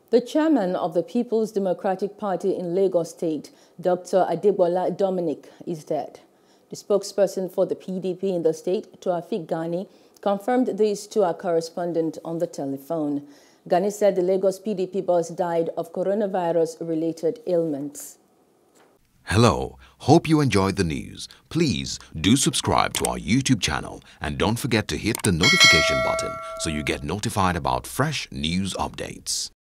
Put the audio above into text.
The chairman of the People's Democratic Party in Lagos State, Dr. Adegbola Dominic, is dead. The spokesperson for the PDP in the state, Toafik Gani, confirmed this to our correspondent on the telephone. Gani said the Lagos PDP boss died of coronavirus-related ailments. Hello, hope you enjoyed the news. Please do subscribe to our YouTube channel and don't forget to hit the notification button so you get notified about fresh news updates.